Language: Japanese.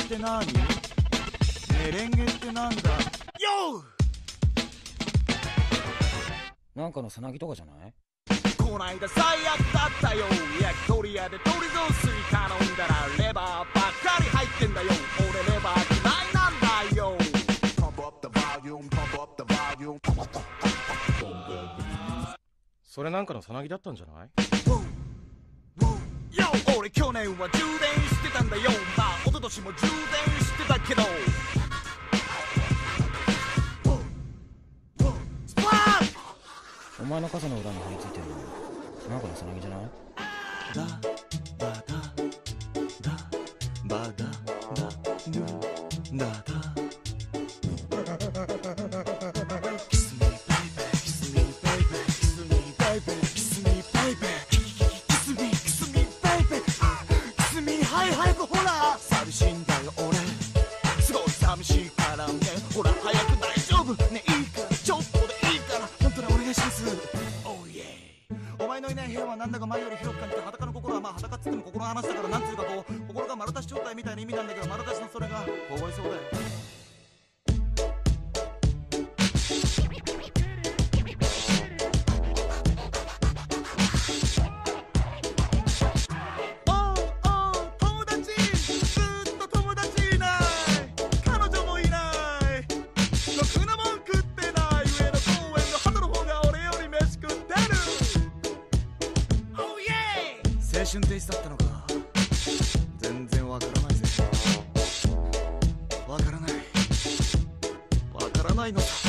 って何？メレンゲってなんだよ。 なんかのさなぎとかじゃない？ こないだ最悪だったよ。焼き鳥屋で鶏雑炊頼んだらレバーばっかり入ってんだよ。俺レバー嫌いなんだよ。 それなんかのさなぎだったんじゃない？ 俺去年は充電してたんだよ。まあ一昨年も充電してたけど。スパーお前の傘の裏に張り付いてるのなんかのさなぎじゃない？ ダバダダバダダヌダダKiss me baby, kiss me baby, kiss me baby, kiss me baby, kiss me, kiss me baby, kiss me はい早くほら。寂しいんだよ俺、すごい寂しいからね。ほら早く大丈夫ね、いいからちょっとでいいから本当にお願いします。Oh yeah。お前のいない部屋はなんだか前より広く感じて、裸の心はまあ裸っつっても心の話だから、なんつうかこう心が丸出し状態みたいな意味なんだけど、丸出しのそれが凍りそうだよ。友達ずっと友達いない、彼女もいない、ろくなもん食ってない、上野公園の鳩の方が俺より飯食ってる。Oh yeah。青春停止だったのか。全然わからないぜ。わからないのさ。